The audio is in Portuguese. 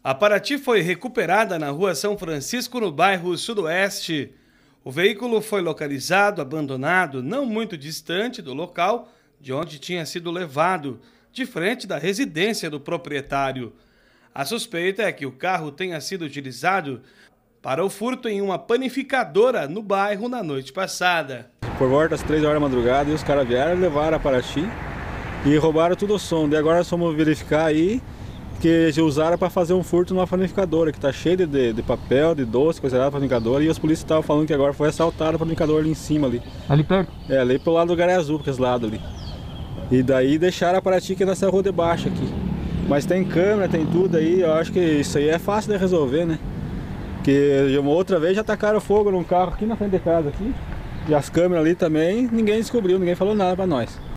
A Paraty foi recuperada na rua São Francisco, no bairro Sudoeste. O veículo foi localizado, abandonado, não muito distante do local de onde tinha sido levado, de frente da residência do proprietário. A suspeita é que o carro tenha sido utilizado para o furto em uma panificadora no bairro na noite passada. Por volta das 3 horas da madrugada, e os caras vieram, levaram a Paraty e roubaram tudo o som. Daí agora nós fomos verificar aí que usaram para fazer um furto numa panificadora, que está cheio de papel, de doce, coisa da panificadora, e os polícias estavam falando que agora foi assaltado a panificadora ali em cima ali. Ali perto? É, ali pro lado do Garé Azul, para esse lado ali. E daí deixaram a Paraty aqui nessa rua de baixo aqui. Mas tem câmera, tem tudo aí, eu acho que isso aí é fácil de resolver, né? Porque uma outra vez já tacaram fogo num carro aqui na frente de casa aqui. E as câmeras ali também, ninguém descobriu, ninguém falou nada para nós.